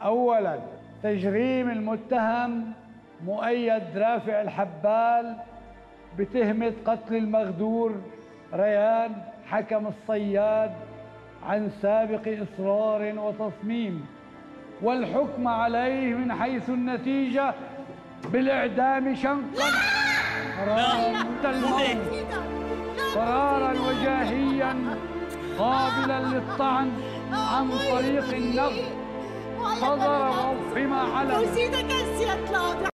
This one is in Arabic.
أولاً تجريم المتهم مؤيد رافع الحبال بتهمة قتل المغدور ريان حكم الصياد عن سابق إصرار وتصميم، والحكم عليه من حيث النتيجة بالإعدام شنقاً قرارا وجاهيا قابلا للطعن عن طريق النقد صدر وفهم علنا.